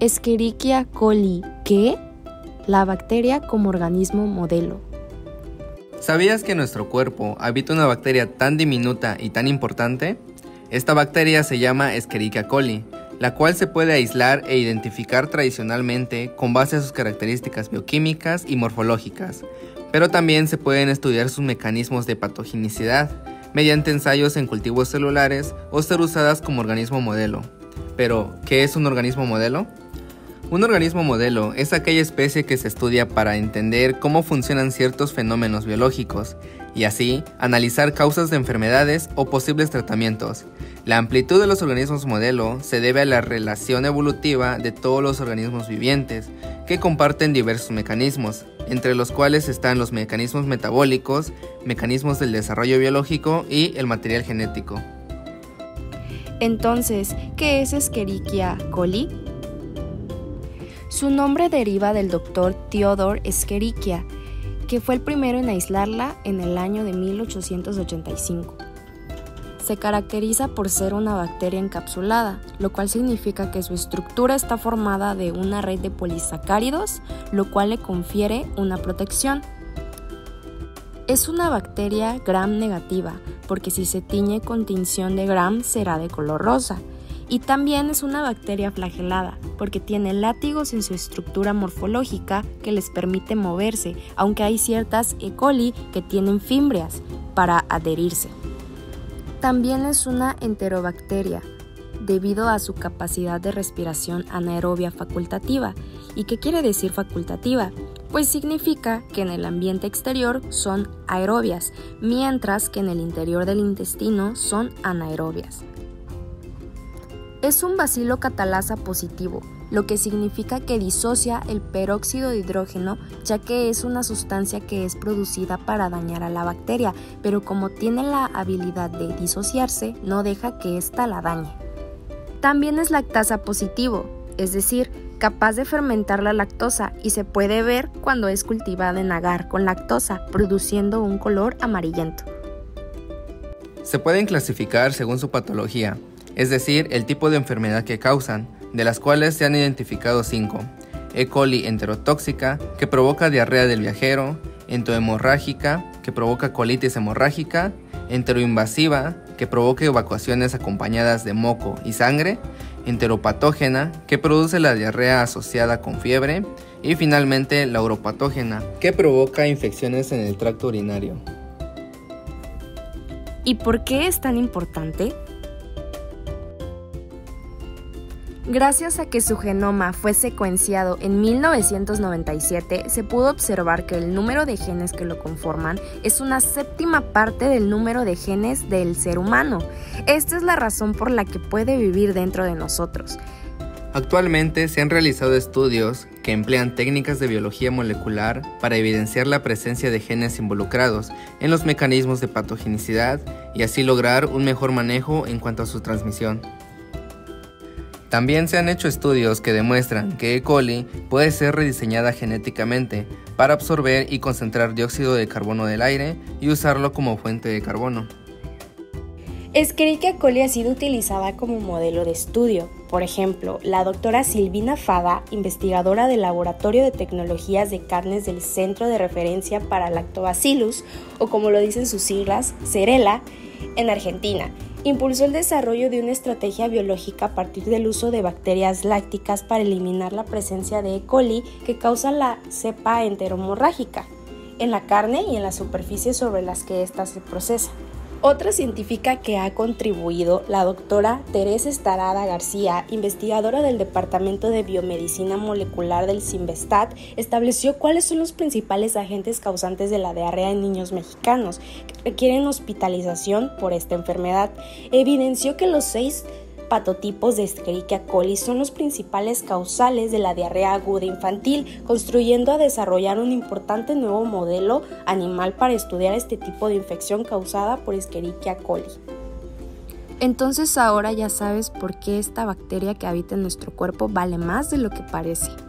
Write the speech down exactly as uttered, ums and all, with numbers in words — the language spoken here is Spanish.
Escherichia coli, ¿qué? La bacteria como organismo modelo. ¿Sabías que en nuestro cuerpo habita una bacteria tan diminuta y tan importante? Esta bacteria se llama Escherichia coli, la cual se puede aislar e identificar tradicionalmente con base a sus características bioquímicas y morfológicas, pero también se pueden estudiar sus mecanismos de patogenicidad mediante ensayos en cultivos celulares o ser usadas como organismo modelo. Pero, ¿qué es un organismo modelo? Un organismo modelo es aquella especie que se estudia para entender cómo funcionan ciertos fenómenos biológicos y así analizar causas de enfermedades o posibles tratamientos. La amplitud de los organismos modelo se debe a la relación evolutiva de todos los organismos vivientes que comparten diversos mecanismos, entre los cuales están los mecanismos metabólicos, mecanismos del desarrollo biológico y el material genético. Entonces, ¿qué es Escherichia coli? Su nombre deriva del doctor Theodor Escherichia, que fue el primero en aislarla en el año de mil ochocientos ochenta y cinco. Se caracteriza por ser una bacteria encapsulada, lo cual significa que su estructura está formada de una red de polisacáridos, lo cual le confiere una protección. Es una bacteria gram negativa, porque si se tiñe con tinción de gram será de color rosa. Y también es una bacteria flagelada, porque tiene látigos en su estructura morfológica que les permite moverse, aunque hay ciertas E. coli que tienen fimbrias para adherirse. También es una enterobacteria, debido a su capacidad de respiración anaerobia facultativa. ¿Y qué quiere decir facultativa? Pues significa que en el ambiente exterior son aerobias, mientras que en el interior del intestino son anaerobias. Es un bacilo catalasa positivo, lo que significa que disocia el peróxido de hidrógeno, ya que es una sustancia que es producida para dañar a la bacteria, pero como tiene la habilidad de disociarse, no deja que ésta la dañe. También es lactasa positivo, es decir, capaz de fermentar la lactosa y se puede ver cuando es cultivada en agar con lactosa, produciendo un color amarillento. Se pueden clasificar según su patología, es decir, el tipo de enfermedad que causan, de las cuales se han identificado cinco. E. coli enterotóxica, que provoca diarrea del viajero; entohemorrágica, que provoca colitis hemorrágica; enteroinvasiva, que provoca evacuaciones acompañadas de moco y sangre; enteropatógena, que produce la diarrea asociada con fiebre; y finalmente la uropatógena, que provoca infecciones en el tracto urinario. ¿Y por qué es tan importante? Gracias a que su genoma fue secuenciado en mil novecientos noventa y siete, se pudo observar que el número de genes que lo conforman es una séptima parte del número de genes del ser humano. Esta es la razón por la que puede vivir dentro de nosotros. Actualmente se han realizado estudios que emplean técnicas de biología molecular para evidenciar la presencia de genes involucrados en los mecanismos de patogenicidad y así lograr un mejor manejo en cuanto a su transmisión. También se han hecho estudios que demuestran que E. coli puede ser rediseñada genéticamente para absorber y concentrar dióxido de carbono del aire y usarlo como fuente de carbono. Escherichia coli ha sido utilizada como modelo de estudio. Por ejemplo, la doctora Silvina Fada, investigadora del Laboratorio de Tecnologías de Carnes del Centro de Referencia para Lactobacillus, o como lo dicen sus siglas, CERELA, en Argentina, impulsó el desarrollo de una estrategia biológica a partir del uso de bacterias lácticas para eliminar la presencia de E. coli que causa la cepa enteromorrágica en la carne y en las superficies sobre las que ésta se procesa. Otra científica que ha contribuido, la doctora Teresa Estarada García, investigadora del Departamento de Biomedicina Molecular del CIMBESTAT, estableció cuáles son los principales agentes causantes de la diarrea en niños mexicanos que requieren hospitalización por esta enfermedad. Evidenció que los seis patotipos de Escherichia coli son los principales causales de la diarrea aguda infantil, construyendo a desarrollar un importante nuevo modelo animal para estudiar este tipo de infección causada por Escherichia coli. Entonces ahora ya sabes por qué esta bacteria que habita en nuestro cuerpo vale más de lo que parece.